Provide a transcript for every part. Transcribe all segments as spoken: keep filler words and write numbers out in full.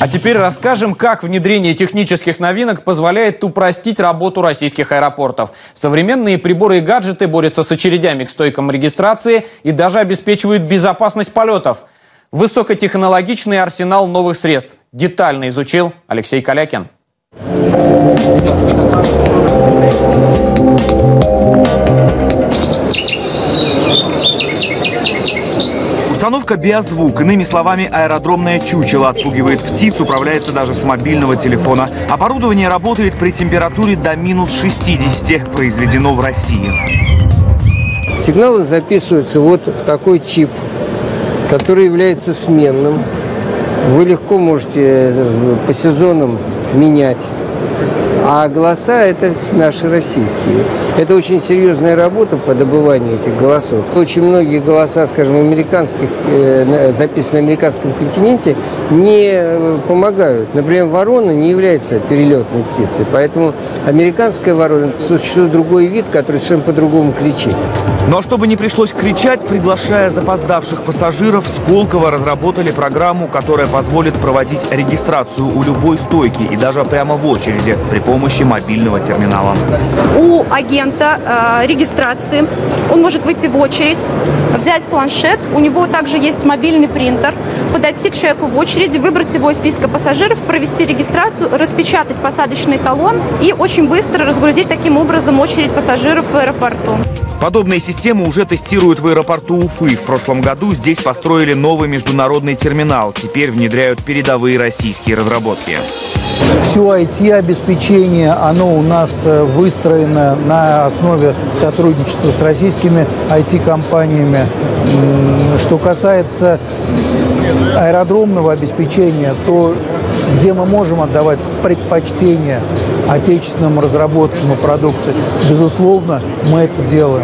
А теперь расскажем, как внедрение технических новинок позволяет упростить работу российских аэропортов. Современные приборы и гаджеты борются с очередями к стойкам регистрации и даже обеспечивают безопасность полетов. Высокотехнологичный арсенал новых средств детально изучил Алексей Калякин. Установка биозвук, иными словами, аэродромное чучело, отпугивает птиц, управляется даже с мобильного телефона. Оборудование работает при температуре до минус шестидесяти, произведено в России. Сигналы записываются вот в такой чип, который является сменным. Вы легко можете по сезонам менять. А голоса – это наши российские. Это очень серьезная работа по добыванию этих голосов. Очень многие голоса, скажем, американских, э, записанные на американском континенте, не помогают. Например, ворона не является перелетной птицей, поэтому американская ворона – существует другой вид, который совершенно по-другому кричит. Ну а чтобы не пришлось кричать, приглашая запоздавших пассажиров, Сколково разработали программу, которая позволит проводить регистрацию у любой стойки и даже прямо в очереди при помощи мобильного терминала. У агента э, регистрации он может выйти в очередь, взять планшет, у него также есть мобильный принтер, подойти к человеку в очереди, выбрать его из списка пассажиров, провести регистрацию, распечатать посадочный талон и очень быстро разгрузить таким образом очередь пассажиров в аэропорту. Подобные системы уже тестируют в аэропорту Уфы. В прошлом году здесь построили новый международный терминал. Теперь внедряют передовые российские разработки. Все ай ти-обеспечение, оно у нас выстроено на основе сотрудничества с российскими ай ти-компаниями. Что касается аэродромного обеспечения, то где мы можем отдавать предпочтение отечественным разработкам и продукции, безусловно, мы это делаем.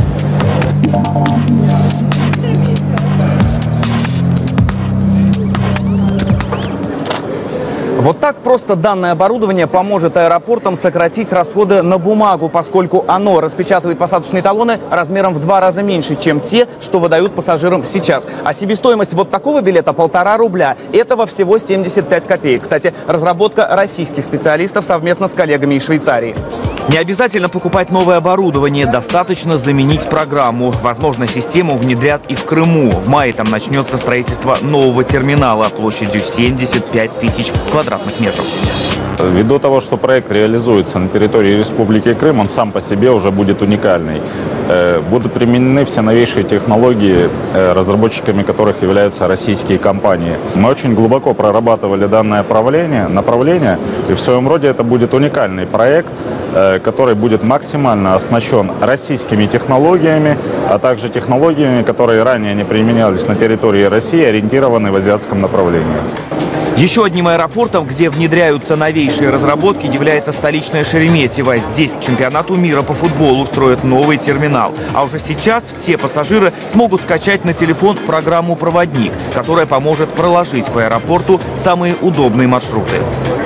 Вот так просто данное оборудование поможет аэропортам сократить расходы на бумагу, поскольку оно распечатывает посадочные талоны размером в два раза меньше, чем те, что выдают пассажирам сейчас. А себестоимость вот такого билета полтора рубля. Этого всего семьдесят пять копеек. Кстати, разработка российских специалистов совместно с коллегами из Швейцарии. Не обязательно покупать новое оборудование, достаточно заменить программу. Возможно, систему внедрят и в Крыму. В мае там начнется строительство нового терминала площадью семьдесят пять тысяч квадратных метров. Ввиду того, что проект реализуется на территории Республики Крым, он сам по себе уже будет уникальный. Будут применены все новейшие технологии, разработчиками которых являются российские компании. Мы очень глубоко прорабатывали данное направление, направление, и в своем роде это будет уникальный проект, который будет максимально оснащен российскими технологиями, а также технологиями, которые ранее не применялись на территории России, ориентированы в азиатском направлении. Еще одним аэропортом, где внедряются новейшие разработки, является столичная Шереметьево. Здесь к чемпионату мира по футболу строят новый терминал. А уже сейчас все пассажиры смогут скачать на телефон программу «Проводник», которая поможет проложить по аэропорту самые удобные маршруты.